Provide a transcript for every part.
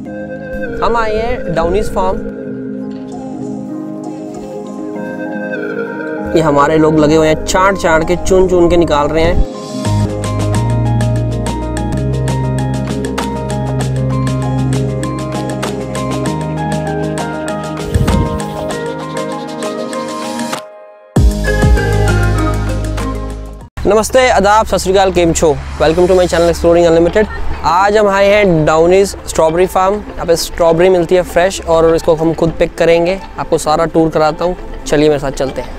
हम आए हैं डाउनीज फार्म। ये हमारे लोग लगे हुए हैं चाट चाट के चुन चुन के निकाल रहे हैं। नमस्ते, आदाब, सत श्री अकाल, केम छो। Welcome to my channel exploring unlimited. आज हम आए हैं डाउनीज स्ट्रॉबेरी फार्म। यहाँ पे स्ट्रॉबेरी मिलती है फ्रेश और इसको हम खुद पिक करेंगे। आपको सारा टूर कराता हूँ, चलिए मेरे साथ चलते हैं।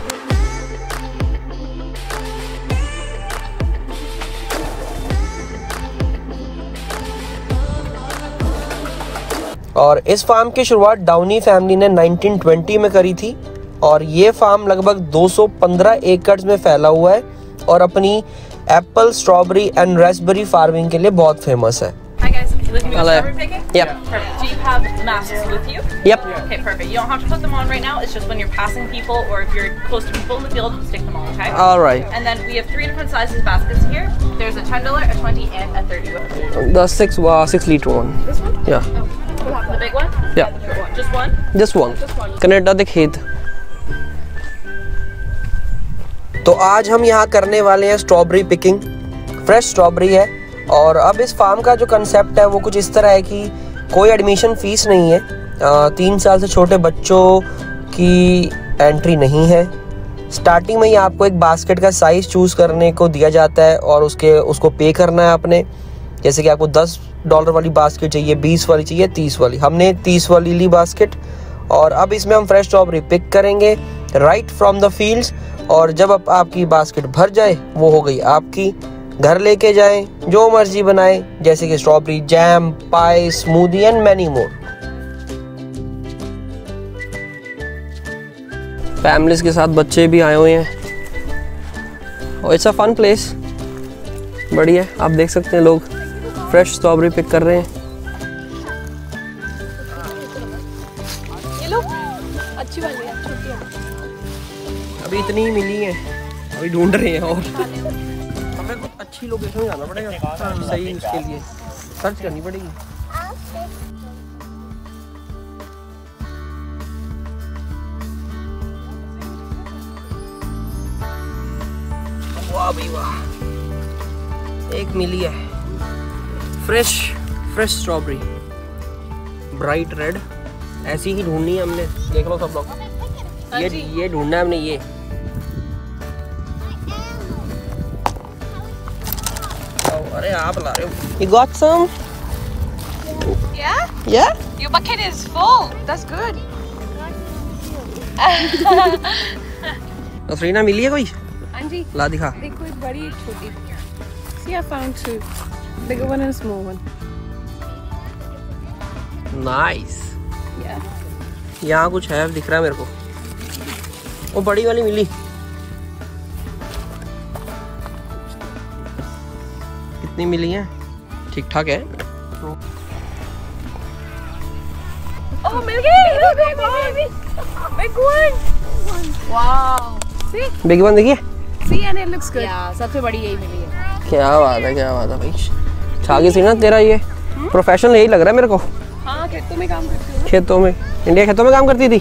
और इस फार्म की शुरुआत डाउनी फैमिली ने 1920 में करी थी और ये फार्म लगभग 215 एकड़ में फैला हुआ है और अपनी apple, strawberry and raspberry farming के लिए बहुत फेमस है। Hi guys, looking to go strawberry picking? Yep. Perfect. Do you have masks with you? Yep. Okay, perfect. You don't have to put them on right now. It's just when you're passing people or if you're close to people in the field, stick them on, okay? All right. And then we have 3 different sizes baskets here. There's a $10, a 20, and a 30. The 6 liter one. This one? Yeah. Oh, the big one? Yeah. Just one? Just one. Just one. Canada दे खेत। तो आज हम यहाँ करने वाले हैं strawberry picking. Fresh strawberry है और अब इस फार्म का जो कंसेप्ट है वो कुछ इस तरह है कि कोई एडमिशन फीस नहीं है। 3 साल से छोटे बच्चों की एंट्री नहीं है। स्टार्टिंग में ही आपको एक बास्केट का साइज़ चूज़ करने को दिया जाता है और उसको पे करना है आपने। जैसे कि आपको $10 वाली बास्केट चाहिए, 20 वाली चाहिए, 30 वाली। हमने 30 वाली ली बास्केट और अब इसमें हम फ्रेश स्ट्रॉबेरी पिक करेंगे राइट फ्रॉम द फील्ड्स। और जब आपकी बास्केट भर जाए वो हो गई आपकी। घर लेके जाएं, जो मर्जी बनाएं, जैसे कि strawberry jam, pie, smoothie and many more. Families के साथ बच्चे भी आए हुए हैं और इट्स अ फन प्लेस। बढ़िया, आप देख सकते हैं लोग फ्रेश स्ट्रॉबेरी पिक कर रहे हैं। ये लो, अच्छी वाली है, छोटी है। अभी इतनी ही मिली है, अभी ढूंढ रहे हैं और हमें कुछ अच्छी लोकेशन में जाना पड़ेगा सही, उसके लिए सर्च करनी पड़ेगी। वाह भाई वाह, एक मिली है फ्रेश स्ट्रॉबेरी, ब्राइट रेड। ऐसी ही ढूंढनी है हमने, देख लो सब लोग। ये ढूंढना है हमने। ये अरे आप ला रहे हो। You got some? Yeah? Yeah? Your bucket is full. That's good. अफरीना मिली है कोई? हाँ जी, ला दिखा। देखो एक बड़ी एक छोटी। See, I found 2, bigger one and small one. Nice. Yeah. यहाँ कुछ है दिख रहा है मेरे को। वो बड़ी वाली मिली। कितनी मिली है? ठीक ठाक है। Oh, मिल गई! Big one! Wow! See? Big one देखिए। See, and it looks good. Yeah, सबसे बड़ी यही मिली है। क्या बात है भाई। छागी सी ना तेरा ये प्रोफेशनल यही लग रहा है मेरे को। हाँ, खेतों में काम करती हूँ। खेतों में, इंडिया खेतों में काम करती थी।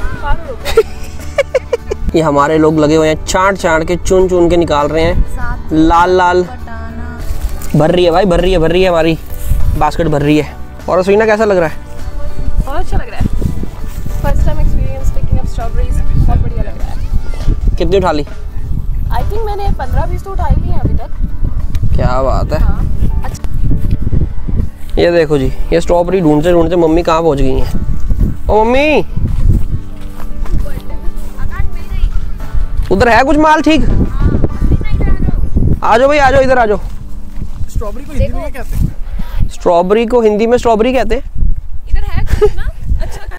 ये हमारे लोग लगे हुए हैं चाट चाट के चुन चुन के निकाल रहे हैं। लाल भर रही है भाई, भर रही है हमारी बास्केट भर रही है। और रसोईना कैसा लग रहा है? बहुत अच्छा लग रहा है। First time experience picking up strawberries, बहुत बढ़िया लग रहा है। कितनी उठा ली? आई थिंक मैंने 15-20 तो उठाई ली है अभी तक। क्या बात है। हाँ, अच्छा। ये देखो जी, ये स्ट्रॉबेरी ढूंढते ढूंढते मम्मी कहाँ पहुँच गई हैं। ओ मम्मी, उधर है कुछ माल? ठीक, आ जाओ भाई, आ जाओ, इधर आ जाओ। स्ट्रॉबेरी को हिंदी में क्या कहते हैं? स्ट्रॉबेरी को हिंदी में स्ट्रॉबेरी कहते हैं। इधर है कुछ ना? अच्छा,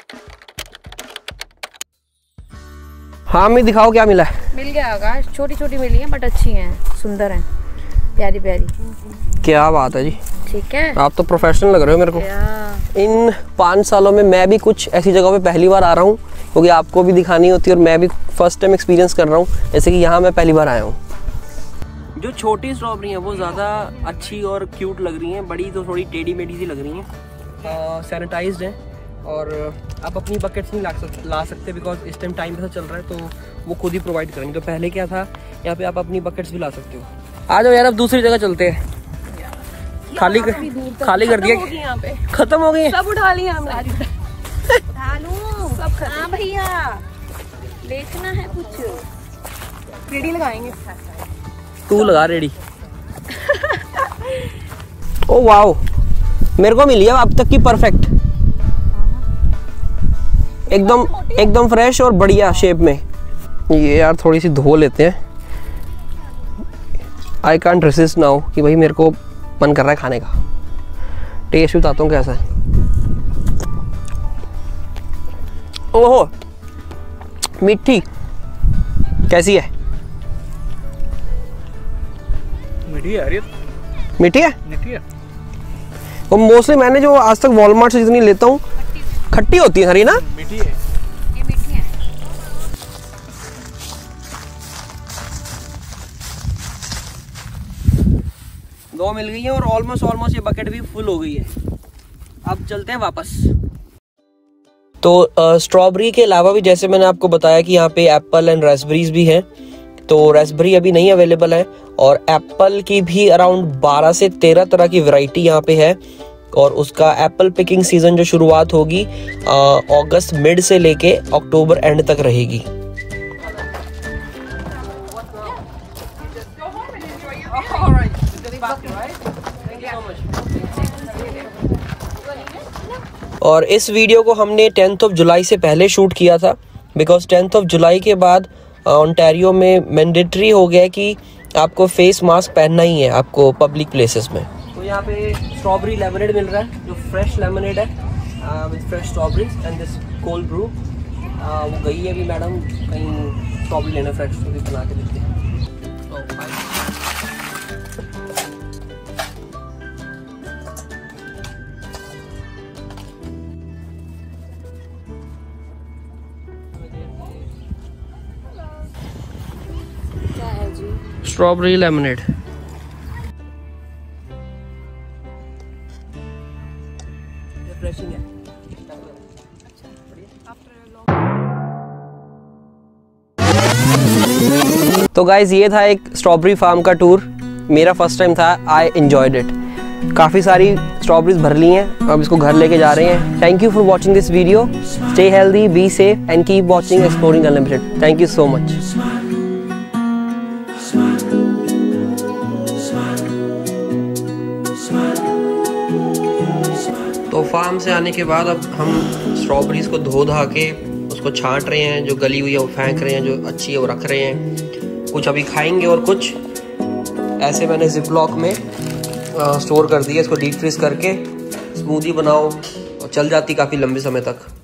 हाँ मैं दिखाओ क्या मिला है। मिल गया होगा। छोटी छोटी मिली है बट अच्छी हैं, सुंदर हैं, प्यारी प्यारी। क्या बात है जी। ठीक है, आप तो प्रोफेशनल लग रहे हो मेरे को। इन 5 सालों में मैं भी कुछ ऐसी जगहों पे पहली बार आ रहा हूँ, क्योंकि आपको भी दिखानी होती है और मैं भी फर्स्ट टाइम एक्सपीरियंस कर रहा हूँ। जैसे कि यहाँ मैं पहली बार आया हूँ। जो छोटी स्ट्रॉबेरी है वो ज़्यादा अच्छी और क्यूट लग रही हैं, बड़ी तो थोड़ी टेढ़ी मेढ़ी सी लग रही हैं। सैनिटाइज्ड हैं और आप अपनी बकेट्स नहीं ला सकते बिकॉज इस टाइम ऐसा चल रहा है, तो वो खुद ही प्रोवाइड करेंगे। तो पहले क्या था, यहाँ पे आप अपनी बकेट्स भी ला सकते हो। आ जाओ यार, अब दूसरी जगह चलते हैं। खाली कर दिया, यहाँ पे खत्म हो गई, सब उठा लिया हमने। सब हाँ भैया, देखना है कुछ। रेडी लगाएंगे। तू लगा रेडी। ओ वाओ, मेरे को मिली है अब तक की परफेक्ट, एकदम फ्रेश और बढ़िया शेप में। ये यार थोड़ी सी धो लेते हैं। आई कांट रेसिस्ट नाउ कि भाई मेरे को मन कर रहा है खाने का। टेस्ट बताता हूँ कैसा है। ओहो, मीठी कैसी है? मीठी है यार, ये मीठी है। मीठी है। और मोस्टली मैंने जो आज तक वॉलमार्ट से जितनी लेता हूँ खट्टी होती है सारी ना। मीठी है, ये मीठी है। दो मिल गई है और ऑलमोस्ट ये बकेट भी फुल हो गई है। अब चलते हैं वापस। तो स्ट्रॉबेरी के अलावा भी जैसे मैंने आपको बताया कि यहाँ पे एप्पल एंड रास्पबेरीज भी हैं। तो रास्पबेरी अभी नहीं अवेलेबल है और एप्पल की भी अराउंड 12 से 13 तरह की वैरायटी यहाँ पे है। और उसका एप्पल पिकिंग सीजन जो शुरुआत होगी अगस्त मिड से लेके अक्टूबर एंड तक रहेगी। और इस वीडियो को हमने 10th ऑफ जुलाई से पहले शूट किया था बिकॉज 10th ऑफ जुलाई के बाद ओंटारियो में मैंडेटरी हो गया कि आपको फेस मास्क पहनना ही है आपको पब्लिक प्लेसेस में। तो यहाँ पे स्ट्रॉबेरी लेमनेड मिल रहा है जो फ्रेश लेमनेड है with fresh strawberries and this cold brew. वो गई है अभी मैडम कहीं स्ट्रॉबेरी लेना, फ्रेश स्ट्रॉबेरी बना के देते हैं। Strawberry lemonade. रिफ्रेशिंग है। तो गाइज ये था एक स्ट्रॉबेरी फार्म का टूर। मेरा फर्स्ट टाइम था, आई एंजॉयड इट। काफ़ी सारी स्ट्रॉबेरीज भर ली हैं, अब इसको घर लेके जा रहे हैं। Thank you for watching this video. Stay healthy, be safe and keep watching exploring unlimited. Thank you so much. तो फार्म से आने के बाद अब हम स्ट्रॉबेरीज को धो धा के उसको छांट रहे हैं। जो गली हुई है वो फेंक रहे हैं, जो अच्छी है वो रख रहे हैं। कुछ अभी खाएंगे और कुछ ऐसे मैंने जिप-लॉक में स्टोर कर दिया। इसको डीप फ्रीज करके स्मूदी बनाओ और चल जाती काफ़ी लंबे समय तक।